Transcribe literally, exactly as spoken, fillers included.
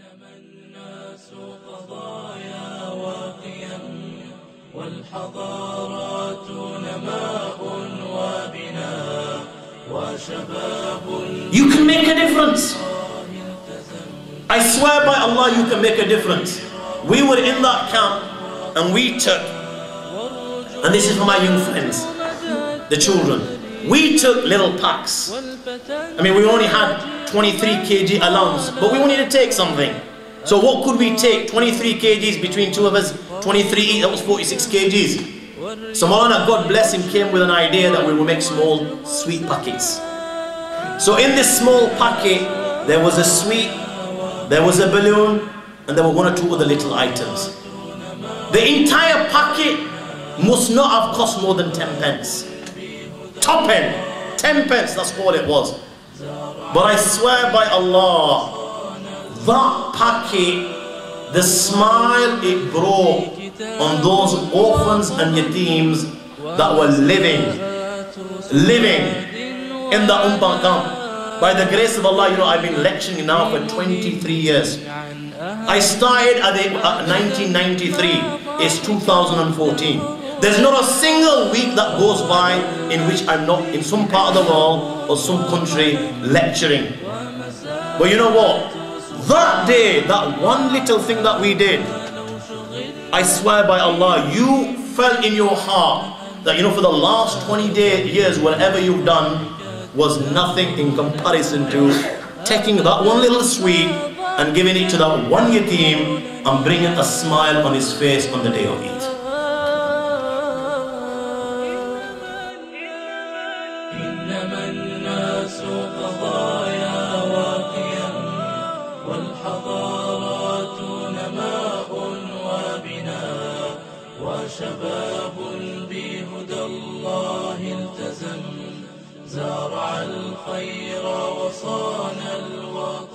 إنما الناس قضايا وقيم والحضارات نماء وبناء وشباب. You can make a difference. I swear by Allah, you can make a difference. We were in that camp and we took, and this is for my young friends, the children, we took little packs. I mean, we only had twenty-three kilograms allowance, but we wanted to take something. So what could we take? twenty-three kilograms between two of us, twenty-three each, that was forty-six kilograms. So Maulana, God bless him, came with an idea that we would make small sweet packets. So in this small packet, there was a sweet, there was a balloon, and there were one or two other little items. The entire packet must not have cost more than ten pence. Top end, ten pence, that's all it was. But I swear by Allah, that packet, the smile it brought on those orphans and yateems that were living, living in the Umbang camp. By the grace of Allah, you know, I've been lecturing now for twenty-three years. I started at, the, at nineteen ninety-three, it's two thousand fourteen. There's not a single week that goes by in which I'm not in some part of the world or some country lecturing. But you know what? That day, that one little thing that we did, I swear by Allah, you felt in your heart that, you know, for the last twenty years, whatever you've done was nothing in comparison to taking that one little sweet and giving it to that one yateem and bringing a smile on his face on the day of Eid. إنما الناس قضايا وقيم والحضارات نماء وبناء وشباب بهدى الله التزم زارع الخير وصان الوطن.